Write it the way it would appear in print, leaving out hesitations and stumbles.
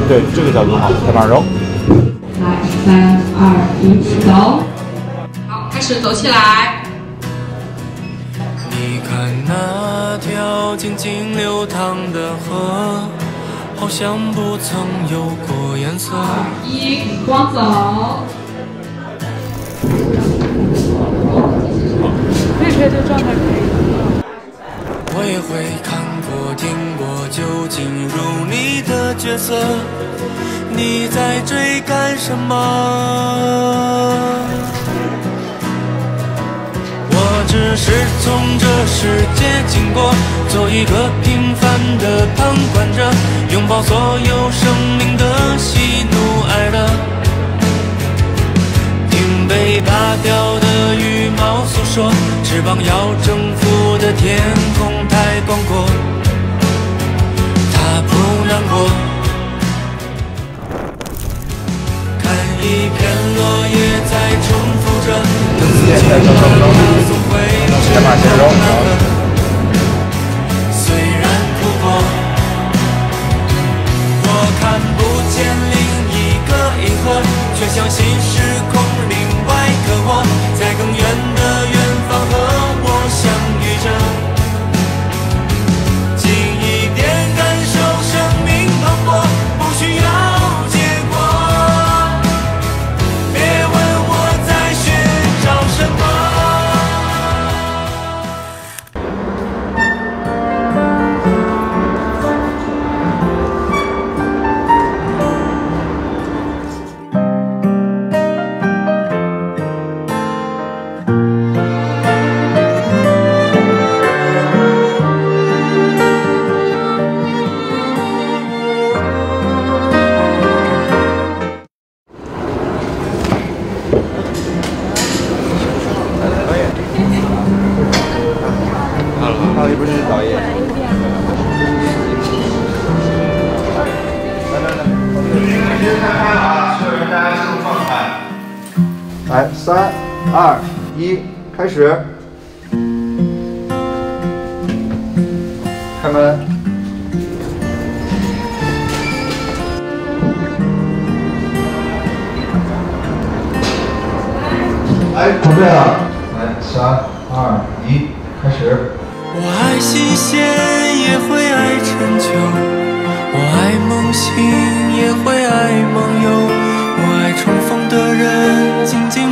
对，这个角度好，开慢揉。 来，3、2、1，走。好，开始走起来。 你看那条静静流淌的河，好像不曾有过颜色。 1，光走。 可以这状态可以。 我也会看过、听过，就进入你的角色。你在追赶什么？我只是从这世界经过，做一个平凡的旁观者，拥抱所有生命的喜怒哀乐，听被拔掉的羽毛诉说，翅膀要征服的天空太广阔，它不难过。看一片落叶在重复着，等自己的目送回至那份。虽然哭过，我看不见另一个银河，却相信时空另外个我，在更远的远方和我相遇着。近一点感受生命磅礴，不需要结果。别问我在寻找什么。 你不是导演。来，3、2、1，开始。开门。来，准备了。来，3、2、1，开始。 我爱新鲜，也会爱陈旧；我爱梦醒，也会爱梦游；我爱重逢的人，静静